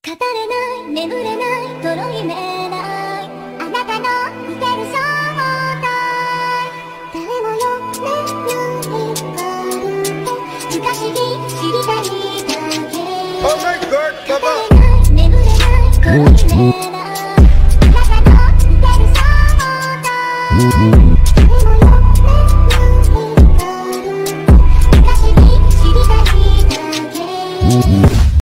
れない眠れないとろいめないあなたの見てる正体誰も読めない光って不可思議知りたいだけ語れない眠れないとろいめない